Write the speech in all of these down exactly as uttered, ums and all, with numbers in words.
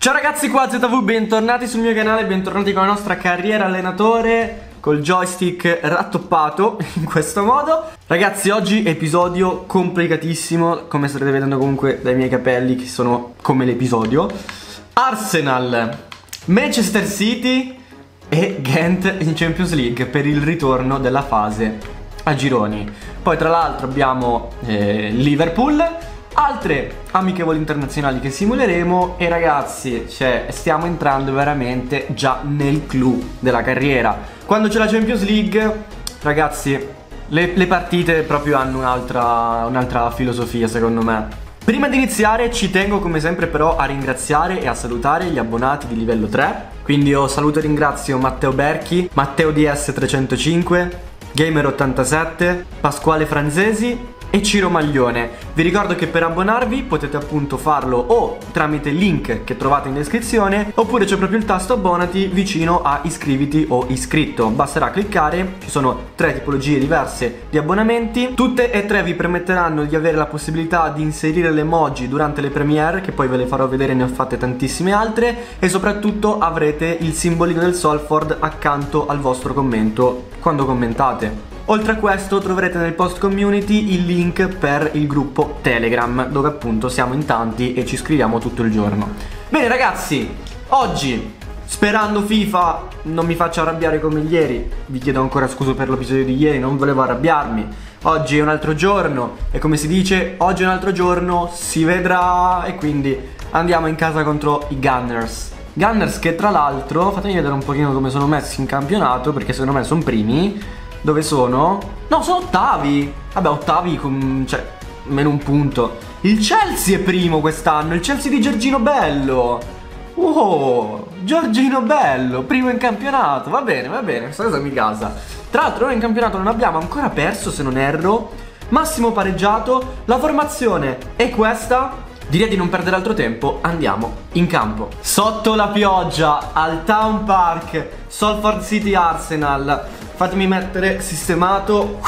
Ciao ragazzi, qua Z V, bentornati sul mio canale, bentornati con la nostra carriera allenatore col joystick rattoppato in questo modo. Ragazzi, oggi episodio complicatissimo, come starete vedendo comunque dai miei capelli che sono come l'episodio. Arsenal, Manchester City e Ghent in Champions League per il ritorno della fase a gironi. Poi tra l'altro abbiamo eh, Liverpool, altre amichevoli internazionali che simuleremo e ragazzi, cioè, stiamo entrando veramente già nel clou della carriera. Quando c'è la Champions League, ragazzi, le, le partite proprio hanno un'altra un'altra filosofia secondo me. Prima di iniziare ci tengo come sempre però a ringraziare e a salutare gli abbonati di livello tre. Quindi io saluto e ringrazio Matteo Berchi, Matteo D S trecentocinque, Gamer ottantasette, Pasquale Franzesi e Ciro Maglione. Vi ricordo che per abbonarvi potete appunto farlo o tramite il link che trovate in descrizione, oppure c'è proprio il tasto abbonati vicino a iscriviti o iscritto. Basterà cliccare, ci sono tre tipologie diverse di abbonamenti, tutte e tre vi permetteranno di avere la possibilità di inserire le emoji durante le premiere, che poi ve le farò vedere, ne ho fatte tantissime altre, e soprattutto avrete il simbolino del Salford accanto al vostro commento quando commentate. Oltre a questo troverete nel post community il link per il gruppo Telegram, dove appunto siamo in tanti e ci scriviamo tutto il giorno. Bene ragazzi, oggi, sperando FIFA non mi faccia arrabbiare come ieri, vi chiedo ancora scusa per l'episodio di ieri, non volevo arrabbiarmi. Oggi è un altro giorno e come si dice, oggi è un altro giorno, si vedrà, e quindi andiamo in casa contro i Gunners. Gunners che tra l'altro, fatemi vedere un pochino come sono messi in campionato, perché secondo me sono primi. Dove sono? No, sono ottavi. Vabbè, ottavi con, cioè, meno un punto. Il Chelsea è primo quest'anno, il Chelsea di Giorgino Bello. Oh, Giorgino Bello, primo in campionato. Va bene, va bene, questa cosa mi casa. Tra l'altro noi in campionato non abbiamo ancora perso, se non erro. Massimo pareggiato. La formazione è questa. Direi di non perdere altro tempo, andiamo in campo. Sotto la pioggia, al Town Park, Salford City Arsenal. Fatemi mettere sistemato.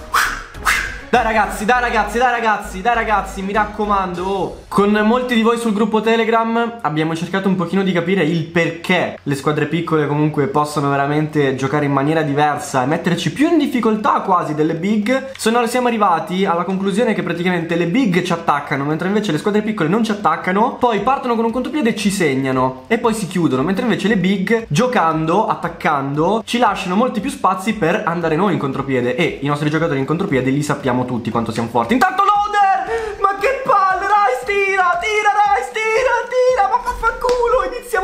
Dai ragazzi, dai ragazzi, dai ragazzi, dai ragazzi, mi raccomando, oh. Con molti di voi sul gruppo Telegram abbiamo cercato un pochino di capire il perché le squadre piccole comunque possono veramente giocare in maniera diversa e metterci più in difficoltà quasi delle big. Se no siamo arrivati alla conclusione che praticamente le big ci attaccano, mentre invece le squadre piccole non ci attaccano. Poi partono con un contropiede e ci segnano e poi si chiudono, mentre invece le big, giocando, attaccando, ci lasciano molti più spazi per andare noi in contropiede, e i nostri giocatori in contropiede li sappiamo tutti quanto siamo forti. Intanto loader! Ma che palle, Rice, tira, tira, Rice, tira, tira, ma vaffanculo, iniziamo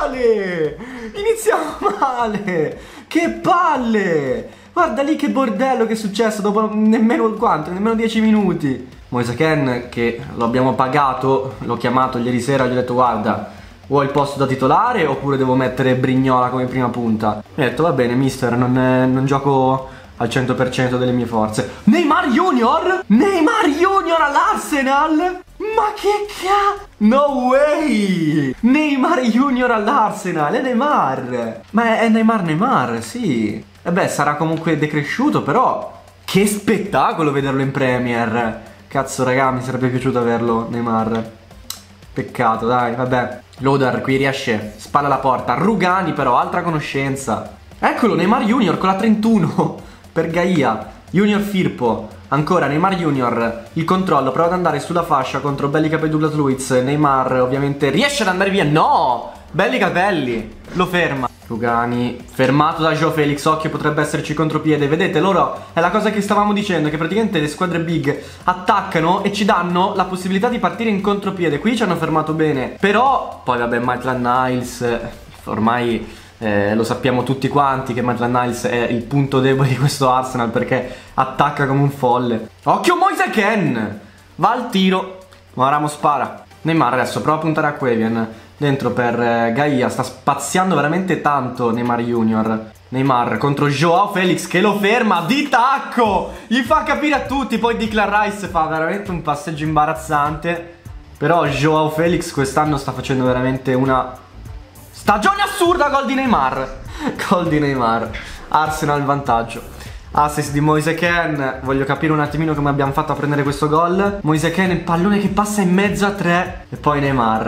male, iniziamo male, che palle, guarda lì che bordello che è successo dopo nemmeno quanto, nemmeno dieci minuti. Moise Kean, che lo abbiamo pagato, l'ho chiamato ieri sera, gli ho detto guarda, vuoi il posto da titolare oppure devo mettere Brignola come prima punta? Mi ha detto va bene mister, non, è, non gioco al cento per cento delle mie forze. Neymar Junior? Neymar Junior all'Arsenal? Ma che cazzo? No way! Neymar Junior all'Arsenal, è Neymar. Ma è Neymar Neymar, sì. E beh, sarà comunque decresciuto, però che spettacolo vederlo in Premier. Cazzo raga, mi sarebbe piaciuto averlo Neymar. Peccato, dai, vabbè. Loader qui riesce, spalla alla porta. Rugani però, altra conoscenza. Eccolo, Neymar Junior con la trentuno. Per Gaia, Junior Firpo, ancora Neymar Junior, il controllo, prova ad andare sulla fascia contro belli capelli Douglas Luiz. Neymar ovviamente riesce ad andare via, no! Belli capelli, lo ferma. Rugani, fermato da Joao Felix, occhio potrebbe esserci contropiede. Vedete, loro, è la cosa che stavamo dicendo, che praticamente le squadre big attaccano e ci danno la possibilità di partire in contropiede. Qui ci hanno fermato bene, però, poi vabbè, Maitland-Niles, ormai... Eh, lo sappiamo tutti quanti che Maitland-Niles è il punto debole di questo Arsenal, perché attacca come un folle. Occhio Moise Kean, va al tiro, ma Ramos spara. Neymar adesso prova a puntare a Quavian dentro per eh, Gaia, sta spaziando veramente tanto Neymar Junior. Neymar contro Joao Felix che lo ferma di tacco, gli fa capire a tutti. Poi Declan Rice fa veramente un passeggio imbarazzante, però Joao Felix quest'anno sta facendo veramente una stagione assurda. Gol di Neymar. Gol di Neymar. Arsenal in vantaggio. Assist di Moise Kean. Voglio capire un attimino come abbiamo fatto a prendere questo gol. Moise Kean, il pallone che passa in mezzo a tre. E poi Neymar.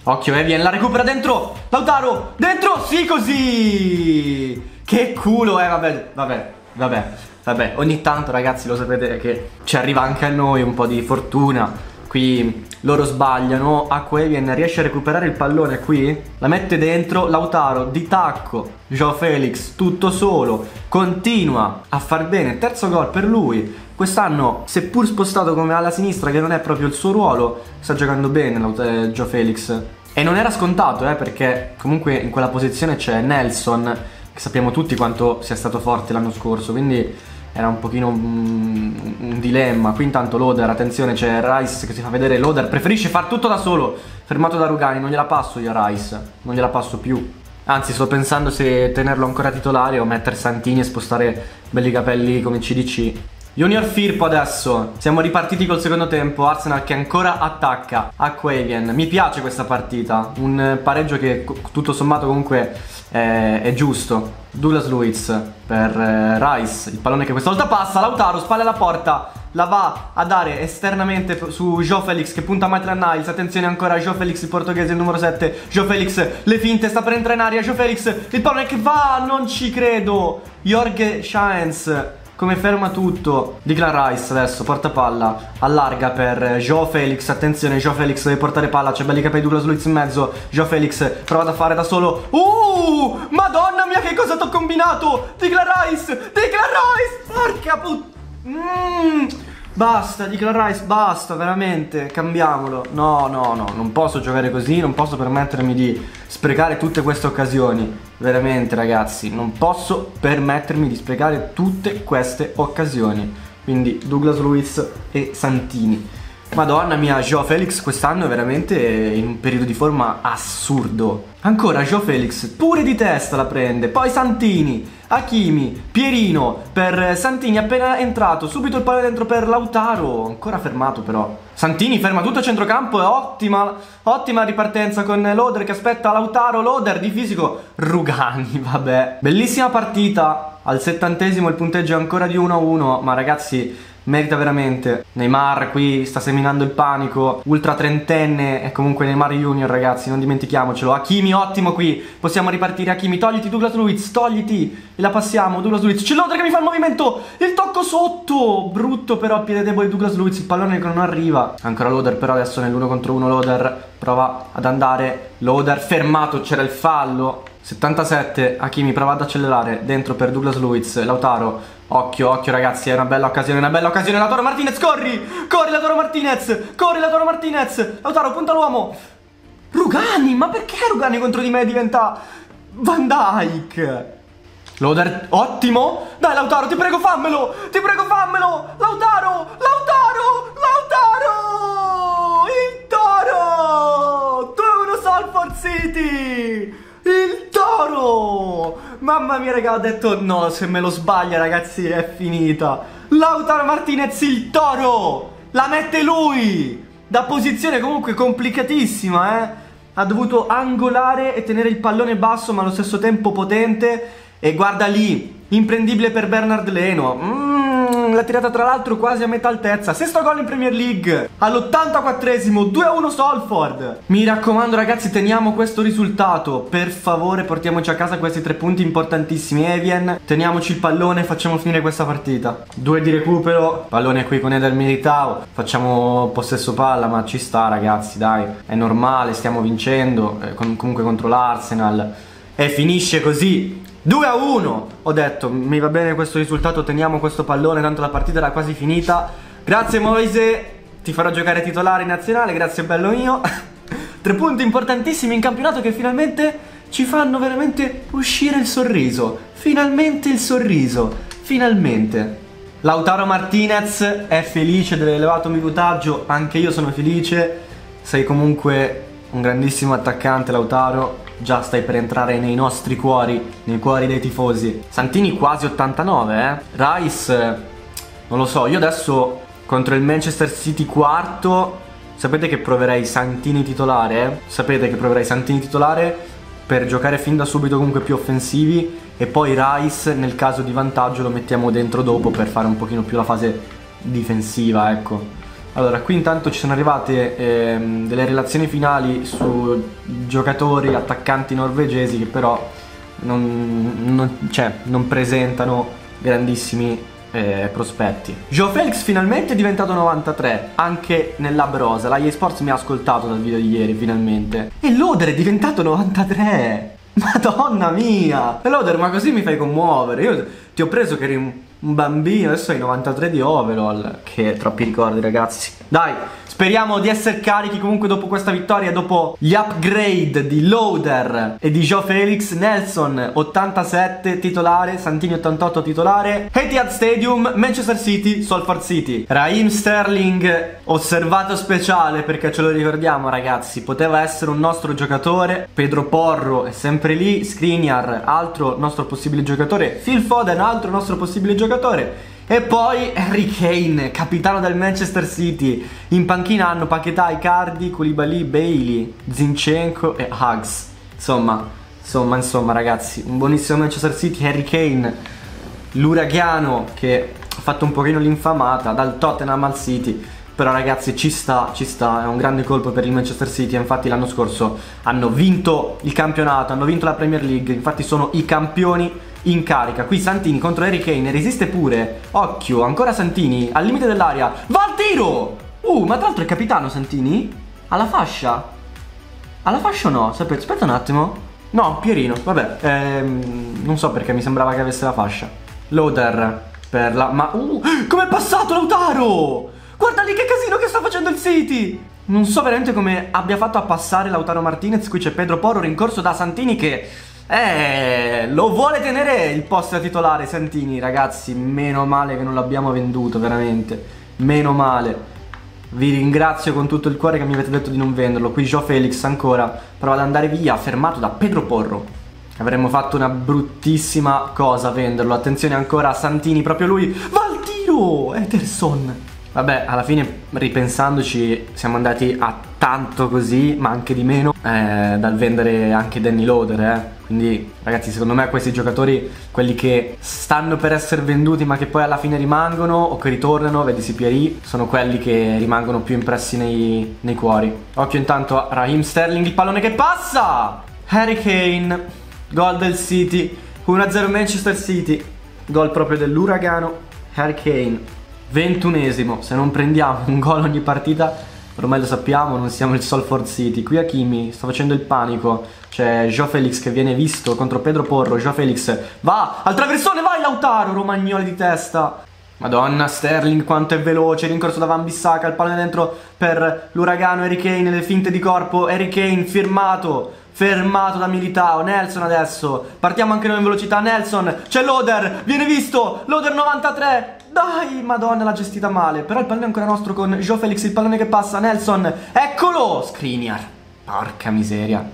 Occhio, Evian, la recupera dentro. Lautaro, dentro, sì, così. Che culo, eh, vabbè, vabbè, vabbè, vabbè. Ogni tanto, ragazzi, lo sapete che ci arriva anche a noi un po' di fortuna. Qui loro sbagliano. Aquavian riesce a recuperare il pallone qui, la mette dentro. Lautaro di tacco, João Felix tutto solo, continua a far bene. Terzo gol per lui. Quest'anno, seppur spostato come alla sinistra, che non è proprio il suo ruolo, sta giocando bene eh, João Felix. E non era scontato, eh, perché comunque in quella posizione c'è Nelson, che sappiamo tutti quanto sia stato forte l'anno scorso, quindi era un pochino un, un dilemma. Qui intanto Loder, attenzione, c'è Rice che si fa vedere. Loder preferisce far tutto da solo, fermato da Rugani. Non gliela passo io a Rice, non gliela passo più. Anzi, sto pensando se tenerlo ancora titolare o mettere Santini e spostare belli capelli come C D C. Junior Firpo adesso. Siamo ripartiti col secondo tempo. Arsenal che ancora attacca. Aquavian. Mi piace questa partita. Un pareggio che tutto sommato comunque è, è giusto. Douglas Luiz per eh, Rice. Il pallone che questa volta passa. Lautaro, spalle alla porta. La va a dare esternamente su João Felix che punta a Maitland Niles. Attenzione ancora a João Felix, il portoghese, il numero sette. João Felix, le finte, sta per entrare in aria. João Felix, il pallone che va. Non ci credo. Jorge Schaens come ferma tutto. Declan Rice adesso porta palla, allarga per João Felix. Attenzione, João Felix deve portare palla, c'è belli capelli, Douglas Luiz in mezzo. João Felix prova a fare da solo. Uh, madonna mia, che cosa t'ho combinato. Declan Rice, Declan Rice, porca puttana. mm. Basta, Declan Rice, basta, veramente, cambiamolo. No, no, no, non posso giocare così, non posso permettermi di sprecare tutte queste occasioni. Veramente, ragazzi, non posso permettermi di sprecare tutte queste occasioni. Quindi Douglas Luiz e Santini. Madonna mia, João Felix quest'anno è veramente in un periodo di forma assurdo. Ancora João Felix, pure di testa la prende. Poi Santini, Hakimi, Pierino per Santini appena entrato. Subito il pallone dentro per Lautaro. Ancora fermato però. Santini ferma tutto a centrocampo. È ottima, ottima ripartenza con Loder che aspetta Lautaro. Loder di fisico. Rugani, vabbè. Bellissima partita. Al settantesimo il punteggio è ancora di uno a uno. Ma ragazzi, merita veramente. Neymar qui sta seminando il panico. Ultra trentenne è comunque Neymar Junior, ragazzi, non dimentichiamocelo. Hakimi ottimo qui. Possiamo ripartire. Hakimi, togliti Douglas Luiz, togliti. E la passiamo. Douglas Luiz, c'è Loder che mi fa il movimento. Il tocco sotto. Brutto però, piede debole Douglas Luiz. Il pallone che non arriva. Ancora Loder però adesso nell'uno contro uno. Loder prova ad andare. Loder fermato, c'era il fallo. settantasette, Hakimi prova ad accelerare. Dentro per Douglas Luiz. Lautaro. Occhio, occhio ragazzi, è una bella occasione, una bella occasione. Lautaro Martinez, corri! Corri Lautaro Martinez! Corri Lautaro Martinez! Lautaro, punta l'uomo! Rugani, ma perché Rugani contro di me diventa Van Dijk? Loder, ottimo! Dai Lautaro, ti prego fammelo! Ti prego fammelo! Lautaro! Lautaro! Lautaro! Il Toro! due a uno Salford City! Il Toro! Mamma mia raga, ho detto no, se me lo sbaglia ragazzi è finita. Lautaro Martinez, il Toro! La mette lui! Da posizione comunque complicatissima, eh? Ha dovuto angolare e tenere il pallone basso ma allo stesso tempo potente. E guarda lì, imprendibile per Bernard Leno. Mmm, l'ha tirata tra l'altro quasi a metà altezza. Sesto gol in Premier League all'ottantaquattresimo, due a uno Salford. Mi raccomando ragazzi, teniamo questo risultato. Per favore portiamoci a casa questi tre punti importantissimi. Evian, teniamoci il pallone e facciamo finire questa partita. Due di recupero, pallone qui con Eder Militao. Facciamo possesso palla ma ci sta ragazzi, dai. È normale, stiamo vincendo eh, com comunque contro l'Arsenal. E finisce così due a uno. Ho detto, mi va bene questo risultato, teniamo questo pallone, tanto la partita era quasi finita. Grazie Moise, ti farò giocare titolare in nazionale, grazie bello mio. Tre punti importantissimi in campionato che finalmente ci fanno veramente uscire il sorriso. Finalmente il sorriso, finalmente. Lautaro Martinez è felice dell'elevato minutaggio, anche io sono felice. Sei comunque un grandissimo attaccante Lautaro. Già stai per entrare nei nostri cuori, nei cuori dei tifosi. Santini quasi ottantanove, eh. Rice, non lo so, io adesso contro il Manchester City quarto, sapete che proverei Santini titolare, eh? Sapete che proverei Santini titolare per giocare fin da subito comunque più offensivi. E poi Rice nel caso di vantaggio lo mettiamo dentro dopo per fare un pochino più la fase difensiva, ecco. Allora, qui intanto ci sono arrivate ehm, delle relazioni finali su giocatori, attaccanti norvegesi che però non, non, cioè, non presentano grandissimi eh, prospetti. Joao Felix finalmente è diventato novantatré, anche nell'Hub Rosa. La E A Sports mi ha ascoltato dal video di ieri, finalmente. E Loader è diventato novantatré! Madonna mia! E Loader, ma così mi fai commuovere. Io ti ho preso che eri un, un bambino, adesso hai novantatré di overall. Che troppi ricordi, ragazzi. Dai, speriamo di essere carichi comunque dopo questa vittoria, dopo gli upgrade di Loader e di Joao Felix. Nelson ottantasette titolare, Santini ottantotto titolare, Etihad Stadium, Manchester City, Salford City. Raheem Sterling osservato speciale, perché ce lo ricordiamo, ragazzi, poteva essere un nostro giocatore. Pedro Porro è sempre lì, Skriniar altro nostro possibile giocatore, Phil Foden altro nostro possibile giocatore. E poi Harry Kane, capitano del Manchester City. In panchina hanno Paquetá, Icardi, Koulibaly, Bailey, Zinchenko e Huggs. Insomma, insomma, insomma ragazzi, un buonissimo Manchester City. Harry Kane, l'uragano che ha fatto un pochino l'infamata dal Tottenham al City. Però ragazzi ci sta, ci sta, è un grande colpo per il Manchester City. Infatti l'anno scorso hanno vinto il campionato, hanno vinto la Premier League. Infatti sono i campioni in carica. Qui Santini contro Harry Kane, resiste pure. Occhio, ancora Santini al limite dell'area, va al tiro! Uh, ma tra l'altro è capitano Santini? Alla fascia? Alla fascia o no? Sapete, aspetta un attimo. No, Pierino, vabbè, ehm, non so perché mi sembrava che avesse la fascia. Loader per la... ma... Uh, com'è passato Lautaro? Guarda lì che casino che sta facendo il City! Non so veramente come abbia fatto a passare Lautaro Martinez. Qui c'è Pedro Porro rincorso da Santini che... Eh, lo vuole tenere il posto da titolare Santini, ragazzi. Meno male che non l'abbiamo venduto, veramente. Meno male. Vi ringrazio con tutto il cuore che mi avete detto di non venderlo. Qui Joao Felix ancora prova ad andare via, fermato da Pedro Porro. Avremmo fatto una bruttissima cosa a venderlo. Attenzione ancora a Santini, proprio lui. Va al tiro! Ederson. Vabbè, alla fine ripensandoci siamo andati a tanto così, ma anche di meno, eh, dal vendere anche Danny Loader, eh. Quindi ragazzi, secondo me questi giocatori, quelli che stanno per essere venduti ma che poi alla fine rimangono o che ritornano, vedi C P R, sono quelli che rimangono più impressi nei, nei cuori. Occhio intanto a Raheem Sterling, il pallone che passa! Harry Kane, gol del City, uno a zero Manchester City, gol proprio dell'uragano. Harry Kane ventunesimo, se non prendiamo un gol ogni partita, ormai lo sappiamo, non siamo il Salford City. Qui Hakimi sta facendo il panico, c'è Joao Felix che viene visto contro Pedro Porro. Joao Felix va al traversone, vai Lautaro, Romagnoli di testa. Madonna, Sterling quanto è veloce, rincorso da Wan-Bissaka, il pallone dentro per l'uragano. Harry Kane, le finte di corpo, Harry Kane firmato, fermato da Militao. Nelson adesso, partiamo anche noi in velocità. Nelson, c'è Loader, viene visto, Loader novantatré. Dai, madonna, l'ha gestita male. Però il pallone è ancora nostro con Joao Felix, il pallone che passa. Nelson, eccolo, Skriniar. Porca miseria.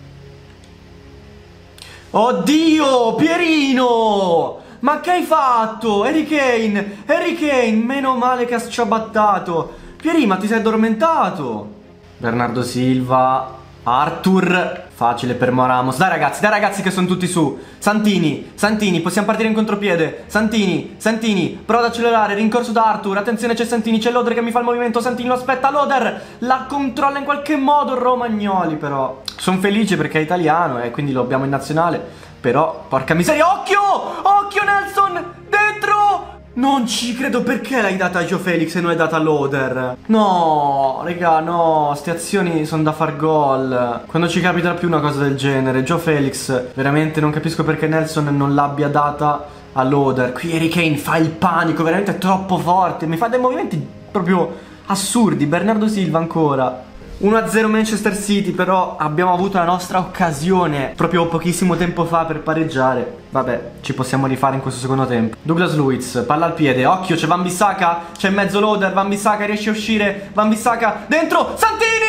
Oddio, Pierino, ma che hai fatto? Harry Kane, Harry Kane, meno male che ha sciabattato. Pieri, ma ti sei addormentato. Bernardo Silva, Arthur, facile per Ramos. Dai ragazzi, dai ragazzi che sono tutti su. Santini, Santini, possiamo partire in contropiede. Santini, Santini, prova ad accelerare, rincorso da Arthur. Attenzione, c'è Santini, c'è Loader che mi fa il movimento. Santini lo aspetta, Loader la controlla in qualche modo. Romagnoli però. Sono felice perché è italiano e quindi lo abbiamo in nazionale. Però, porca miseria, occhio! Occhio Nelson, dentro! Non ci credo, perché l'hai data a Joao Felix e non l'hai data a Loader? No, raga, no, ste azioni sono da far gol. Quando ci capita più una cosa del genere. Joao Felix, veramente non capisco perché Nelson non l'abbia data a Loader. Qui Harry Kane fa il panico, veramente troppo forte. Mi fa dei movimenti proprio assurdi. Bernardo Silva ancora. uno a zero Manchester City, però abbiamo avuto la nostra occasione proprio pochissimo tempo fa per pareggiare. Vabbè, ci possiamo rifare in questo secondo tempo. Douglas Luiz, palla al piede, occhio, c'è Wan-Bissaka, c'è in mezzo Loader, Wan-Bissaka riesce a uscire, Wan-Bissaka dentro, Santini!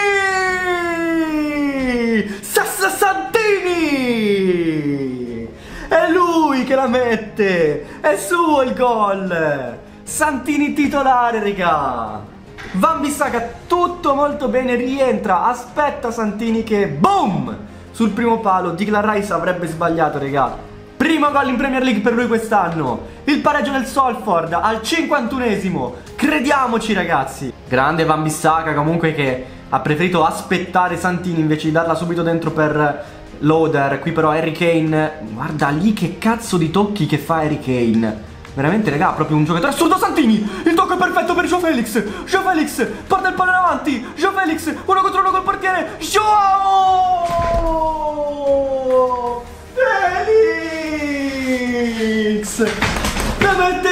Sassa Santini! È lui che la mette, è suo il gol! Santini titolare, raga! Wan-Bissaka tutto molto bene, rientra, aspetta Santini che boom! Sul primo palo. Declan Rice avrebbe sbagliato, raga. Primo gol in Premier League per lui quest'anno. Il pareggio del Salford al cinquantunesimo. Crediamoci ragazzi. Grande Van Bissaka comunque, che ha preferito aspettare Santini invece di darla subito dentro per Loader. Qui però Harry Kane, guarda lì che cazzo di tocchi che fa Harry Kane. Veramente raga, proprio un giocatore assurdo. Santini, il tocco è perfetto per Joao Felix. Joao Felix porta il pallone avanti. Joao Felix, uno contro uno col portiere. Joao Felix la mette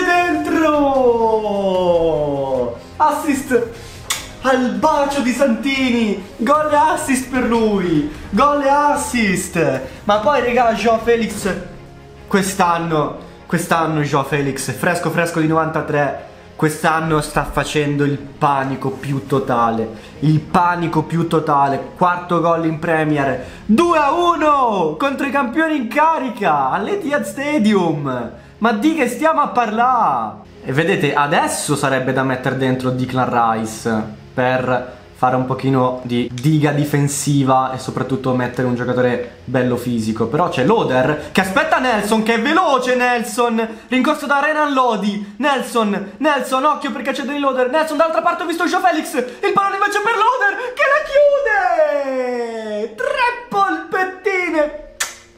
dentro. Assist al bacio di Santini. Gol e assist per lui. Gol e assist. Ma poi raga, Joao Felix quest'anno Quest'anno Joao Felix, fresco fresco di novantatré, quest'anno sta facendo il panico più totale. Il panico più totale. Quarto gol in Premier, due a uno contro i campioni in carica all'Etihad Stadium. Ma di che stiamo a parlare? E vedete, adesso sarebbe da mettere dentro Declan Rice per fare un pochino di diga difensiva e soprattutto mettere un giocatore bello fisico. Però c'è Loader che aspetta Nelson, che è veloce Nelson, rincorso da Renan Lodi. Nelson, Nelson, occhio perché c'è Danny Loader. Nelson dall'altra parte, ho visto Joao Felix, il pallone invece per Loader che la chiude. Tre polpettine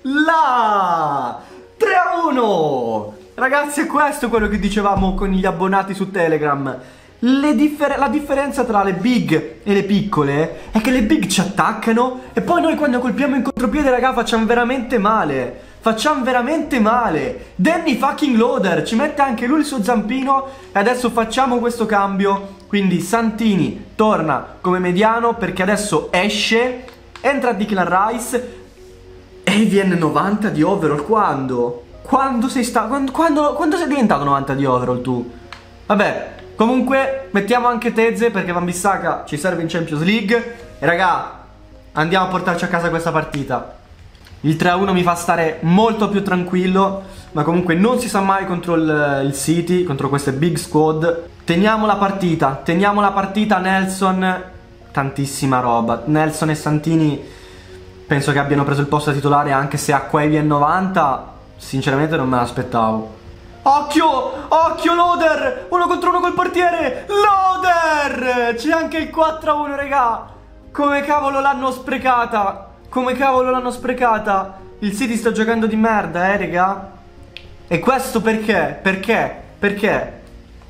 là, tre a uno. Ragazzi, è questo quello che dicevamo con gli abbonati su Telegram. Le differ la differenza tra le big e le piccole è che le big ci attaccano e poi noi quando colpiamo in contropiede, raga, facciamo veramente male. Facciamo veramente male. Danny fucking Loader ci mette anche lui il suo zampino. E adesso facciamo questo cambio. Quindi Santini torna come mediano perché adesso esce, entra Declan Rice. E viene novanta di overall. Quando? Quando sei sta quando, quando, quando sei diventato novanta di overall tu? Vabbè, comunque mettiamo anche Teze perché Van Bissaka ci serve in Champions League. E raga, andiamo a portarci a casa questa partita. Il tre a uno mi fa stare molto più tranquillo, ma comunque non si sa mai contro il, il City, contro queste big squad. Teniamo la partita, teniamo la partita. Nelson, tantissima roba. Nelson e Santini penso che abbiano preso il posto da titolare, anche se a quei V novanta sinceramente non me l'aspettavo. Occhio, occhio Loader, uno contro uno col portiere. Loader, c'è anche il quattro a uno, regà. Come cavolo l'hanno sprecata, come cavolo l'hanno sprecata. Il City sta giocando di merda, eh regà. E questo perché? Perché? Perché?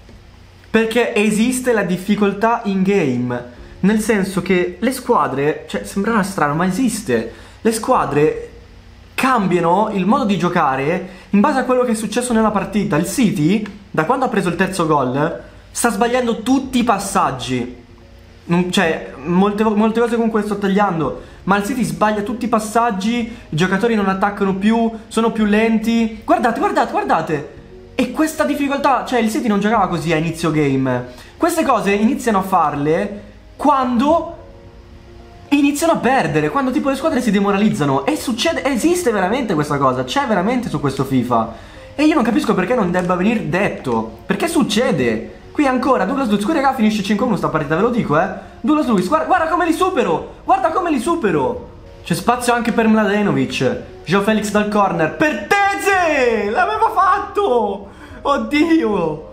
Perché esiste la difficoltà in game. Nel senso che le squadre, cioè sembrerà strano ma esiste, le squadre cambiano il modo di giocare in base a quello che è successo nella partita. Il City, da quando ha preso il terzo gol, sta sbagliando tutti i passaggi. Non, cioè, molte, molte cose comunque sto tagliando, ma il City sbaglia tutti i passaggi, i giocatori non attaccano più, sono più lenti. Guardate, guardate, guardate. E questa difficoltà, cioè il City non giocava così a inizio game. Queste cose iniziano a farle quando iniziano a perdere, quando tipo le squadre si demoralizzano. E succede, esiste veramente questa cosa, c'è veramente su questo FIFA. E io non capisco perché non debba venire detto. Perché succede? Qui ancora Douglas Luiz, qui raga finisce cinque a uno sta partita, ve lo dico eh. Douglas Luiz, guarda, guarda come li supero, guarda come li supero. C'è spazio anche per Mladenovic. Joao Felix dal corner, per Teze, l'aveva fatto. Oddio.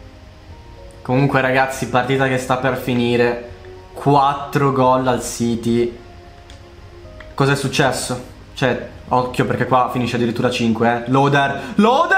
Comunque ragazzi, partita che sta per finire. Quattro gol al City. Cos'è successo? Cioè, occhio perché qua finisce addirittura cinque, eh. Loader, Loader!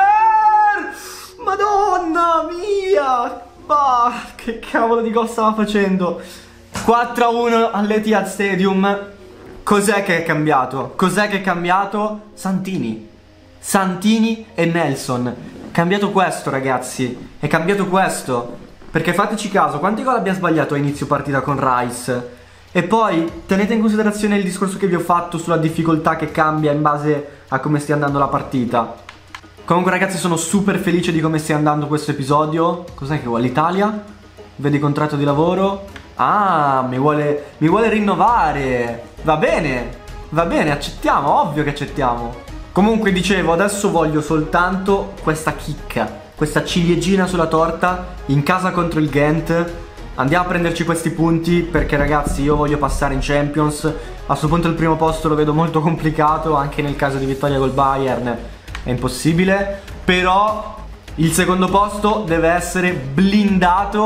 Madonna mia! Bah, che cavolo di gol stava facendo? quattro a uno all'Etihad Stadium. Cos'è che è cambiato? Cos'è che è cambiato? Santini. Santini e Nelson. È cambiato questo, ragazzi. È cambiato questo. Perché fateci caso, quanti gol abbiamo sbagliato a inizio partita con Rice? E poi tenete in considerazione il discorso che vi ho fatto sulla difficoltà che cambia in base a come stia andando la partita. Comunque ragazzi, sono super felice di come stia andando questo episodio. Cos'è che vuole l'Italia? Vedi contratto di lavoro? Ah, mi vuole, mi vuole rinnovare. Va bene, va bene, accettiamo, ovvio che accettiamo. Comunque dicevo, adesso voglio soltanto questa chicca, questa ciliegina sulla torta in casa contro il Ghent. Andiamo a prenderci questi punti perché ragazzi io voglio passare in Champions. A questo punto il primo posto lo vedo molto complicato, anche nel caso di vittoria col Bayern è impossibile. Però il secondo posto deve essere blindato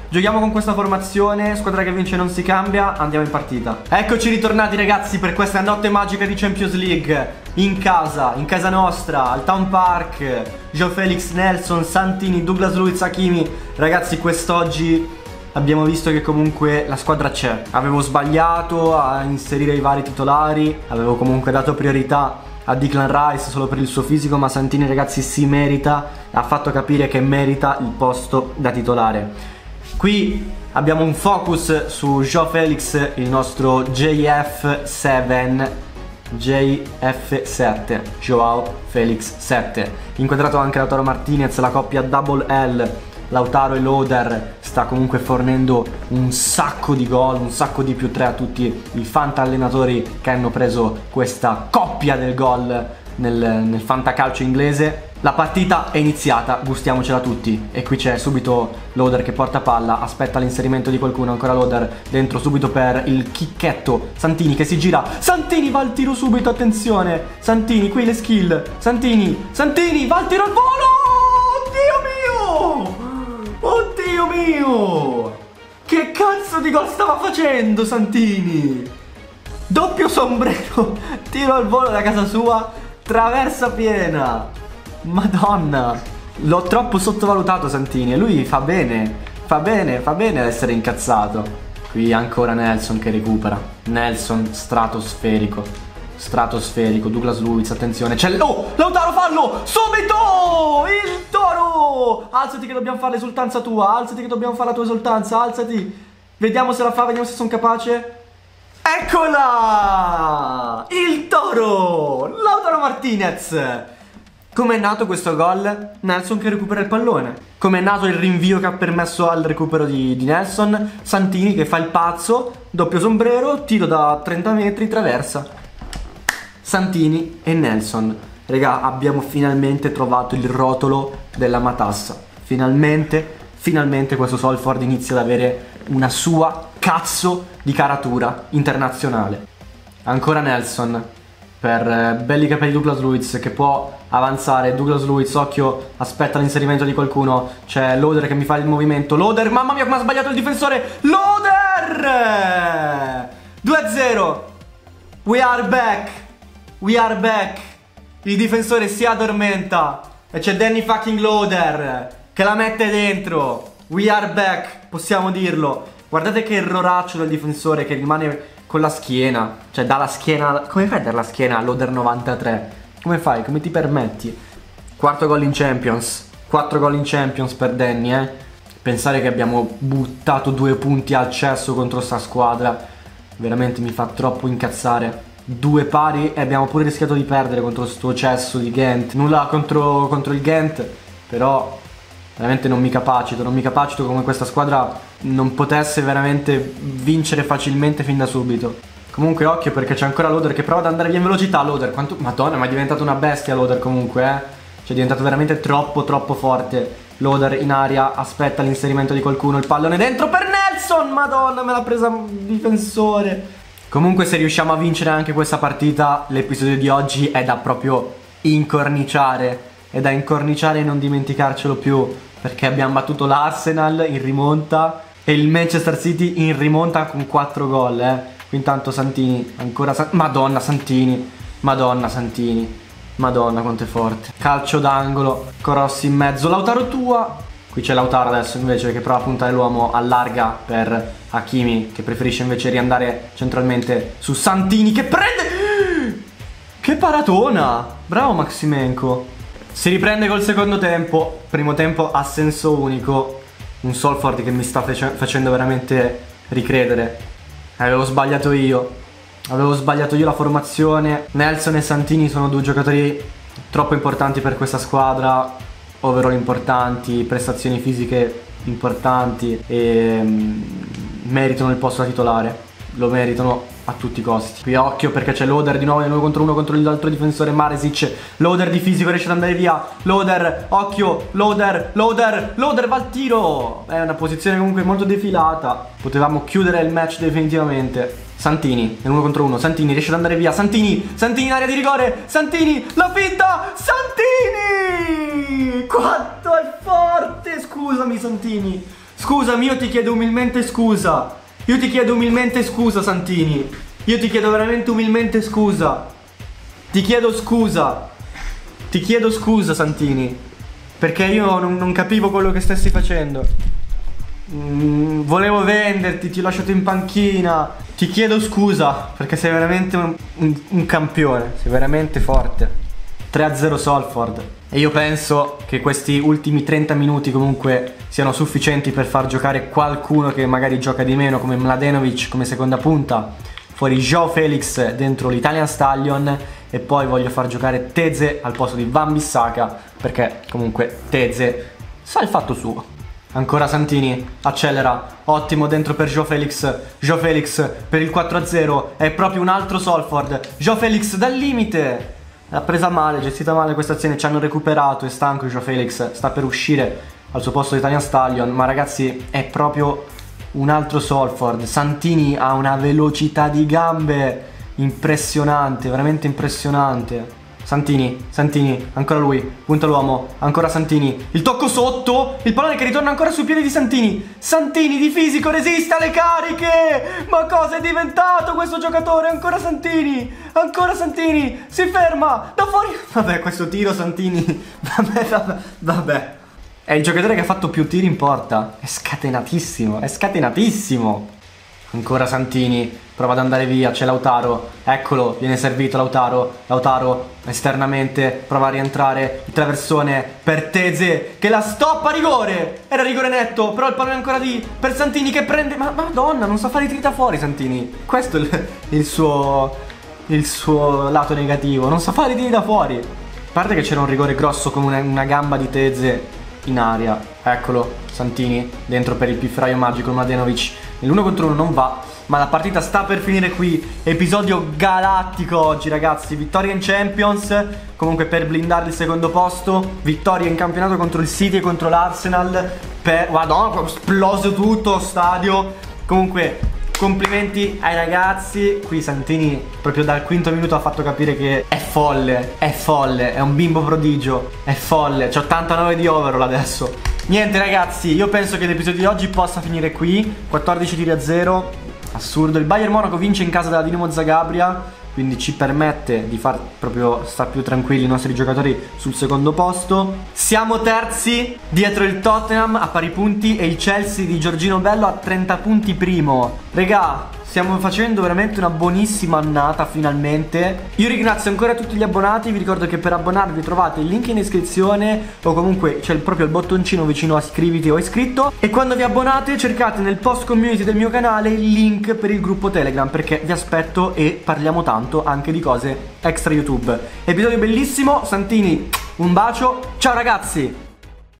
Giochiamo con questa formazione, squadra che vince non si cambia, andiamo in partita. Eccoci ritornati ragazzi per questa notte magica di Champions League. In casa, in casa nostra, al Town Park. João Félix, Nelson, Santini, Douglas Luiz, Hakimi. Ragazzi, quest'oggi abbiamo visto che comunque la squadra c'è. Avevo sbagliato a inserire i vari titolari, avevo comunque dato priorità a Declan Rice solo per il suo fisico, ma Santini ragazzi si merita, ha fatto capire che merita il posto da titolare. Qui abbiamo un focus su João Félix, il nostro J F sette, J F sette, João Félix sette. Inquadrato anche Lautaro Martinez, la coppia Double L, Lautaro e Loder sta comunque fornendo un sacco di gol, un sacco di più tre a tutti i fanta allenatori che hanno preso questa coppia del gol nel, nel fantacalcio inglese. La partita è iniziata, gustiamocela tutti. E qui c'è subito Loder che porta palla, aspetta l'inserimento di qualcuno, ancora Loder dentro subito per il chicchetto. Santini che si gira, Santini va al tiro subito, attenzione. Santini, qui le skill, Santini, Santini va al tiro al volo. Oddio mio, oddio mio, che cazzo di gol stava facendo Santini? Doppio sombrero, tiro al volo da casa sua, traversa piena. Madonna, l'ho troppo sottovalutato Santini e lui fa bene, fa bene, fa bene ad essere incazzato. Qui ancora Nelson che recupera, Nelson stratosferico, stratosferico, Douglas Luiz, attenzione, c'è... Oh, Lautaro fallo, subito, il toro! Alzati che dobbiamo fare l'esultanza tua, alzati che dobbiamo fare la tua esultanza, alzati. Vediamo se la fa, vediamo se sono capace. Eccola! Il toro! Lautaro Martinez! Come è nato questo gol? Nelson che recupera il pallone. Come è nato il rinvio che ha permesso al recupero di, di Nelson? Santini che fa il pazzo, doppio sombrero, tiro da trenta metri, traversa. Santini e Nelson. Raga, abbiamo finalmente trovato il rotolo della matassa. Finalmente, finalmente questo Salford inizia ad avere una sua cazzo di caratura internazionale. Ancora Nelson per eh, belli capelli Douglas Luiz che può avanzare. Douglas Luiz, occhio, aspetta l'inserimento di qualcuno. C'è Loder che mi fa il movimento. Loder, mamma mia come ha sbagliato il difensore. Loder! due a zero. We are back. We are back. Il difensore si addormenta e c'è Danny fucking Loder che la mette dentro. We are back, possiamo dirlo. Guardate che erroraccio del difensore che rimane con la schiena, cioè dalla schiena. Come fai a dare la schiena all'Oder novantatré? Come fai? Come ti permetti? Quarto gol in Champions. Quattro gol in Champions per Danny, eh. Pensare che abbiamo buttato due punti al cesso contro sta squadra veramente mi fa troppo incazzare. Due pari e abbiamo pure rischiato di perdere contro sto cesso di Ghent. Nulla contro, contro il Ghent, però veramente non mi capacito, non mi capacito come questa squadra non potesse veramente vincere facilmente fin da subito. Comunque occhio perché c'è ancora Loder che prova ad andare via in velocità. Loder, quanto... Madonna, ma è diventato una bestia Loder comunque, eh. Cioè è diventato veramente troppo troppo forte. Loder in aria, aspetta l'inserimento di qualcuno, il pallone dentro per Nelson. Madonna, me l'ha presa il difensore. Comunque se riusciamo a vincere anche questa partita, l'episodio di oggi è da proprio incorniciare. È da incorniciare e non dimenticarcelo più, perché abbiamo battuto l'Arsenal in rimonta e il Manchester City in rimonta con quattro gol, eh. Qui intanto Santini, ancora San... Madonna Santini, Madonna Santini, Madonna quanto è forte. Calcio d'angolo, Corossi in mezzo, Lautaro tua. Qui c'è Lautaro adesso invece che prova a puntare l'uomo, allarga per Hakimi che preferisce invece riandare centralmente su Santini che prende... Che paratona! Bravo Maximenko. Si riprende col secondo tempo. Primo tempo a senso unico. Un Salford che mi sta face facendo veramente ricredere. Avevo sbagliato io. Avevo sbagliato io la formazione. Nelson e Santini sono due giocatori troppo importanti per questa squadra. Overall importanti, prestazioni fisiche importanti e um, meritano il posto da titolare. Lo meritano a tutti i costi. Qui occhio perché c'è Loder di nuovo, uno contro uno contro l'altro difensore Maresic. Loder di fisico riesce ad andare via. Loder, occhio, Loder, Loder, Loder va al tiro. È una posizione comunque molto defilata. Potevamo chiudere il match definitivamente. Santini, è uno contro uno. Santini riesce ad andare via. Santini, Santini in area di rigore. Santini, la finta. Santini! Quanto è forte, scusami Santini. Scusami, io ti chiedo umilmente scusa. Io ti chiedo umilmente scusa, Santini. Io ti chiedo veramente umilmente scusa. Ti chiedo scusa. Ti chiedo scusa, Santini. Perché io non, non capivo quello che stessi facendo. Mm, volevo venderti, ti ho lasciato in panchina. Ti chiedo scusa, perché sei veramente un, un, un campione. Sei veramente forte. tre a zero Salford. E io penso che questi ultimi trenta minuti comunque siano sufficienti per far giocare qualcuno che magari gioca di meno, come Mladenovic come seconda punta, fuori Joao Felix dentro l'Italian Stallion, e poi voglio far giocare Teze al posto di Wan-Bissaka, perché comunque Teze sa il fatto suo. Ancora Santini, accelera, ottimo dentro per Joao Felix. Joao Felix per il quattro a zero, è proprio un altro Salford. Joao Felix dal limite. L'ha presa male, gestita male questa azione, ci hanno recuperato, è stanco Joao Felix, sta per uscire al suo posto di Italian Stallion, ma ragazzi è proprio un altro Salford. Santini ha una velocità di gambe impressionante, veramente impressionante. Santini, Santini, ancora lui, punta l'uomo, ancora Santini, il tocco sotto, il pallone che ritorna ancora sui piedi di Santini. Santini di fisico resiste alle cariche, ma cosa è diventato questo giocatore? Ancora Santini, ancora Santini, si ferma, da fuori. Vabbè, questo tiro Santini, vabbè, vabbè, vabbè. È il giocatore che ha fatto più tiri in porta, è scatenatissimo, è scatenatissimo. Ancora Santini, prova ad andare via, c'è Lautaro, eccolo, viene servito Lautaro, Lautaro esternamente, prova a rientrare, il traversone per Teze che la stoppa a rigore, era rigore netto, però il pallone è ancora lì, per Santini che prende, ma madonna, non sa fare i tiri da fuori Santini, questo è il, il suo, il suo lato negativo, non sa fare i tiri da fuori, a parte che c'era un rigore grosso con una, una gamba di Teze in aria, eccolo, Santini, dentro per il pifferaio magico, Mladenovic. Nell'uno contro uno non va, ma la partita sta per finire qui. Episodio galattico oggi ragazzi. Vittoria in Champions, comunque per blindare il secondo posto. Vittoria in campionato contro il City e contro l'Arsenal. Per... Madonna, esploso tutto stadio. Comunque complimenti ai ragazzi. Qui Santini proprio dal quinto minuto ha fatto capire che è folle. È folle, è un bimbo prodigio. È folle, c'è ottantanove di overall adesso. Niente ragazzi, io penso che l'episodio di oggi possa finire qui. Quattordici tiri a zero, assurdo. Il Bayern Monaco vince in casa della Dinamo Zagabria, quindi ci permette di far proprio star più tranquilli i nostri giocatori sul secondo posto. Siamo terzi dietro il Tottenham a pari punti e il Chelsea di Giorgino Bello a trenta punti primo. Regà, stiamo facendo veramente una buonissima annata finalmente. Io ringrazio ancora tutti gli abbonati. Vi ricordo che per abbonarvi trovate il link in descrizione, o comunque c'è proprio il bottoncino vicino a iscriviti o iscritto. E quando vi abbonate cercate nel post community del mio canale il link per il gruppo Telegram, perché vi aspetto e parliamo tanto anche di cose extra YouTube. Episodio bellissimo. Santini, un bacio, ciao ragazzi.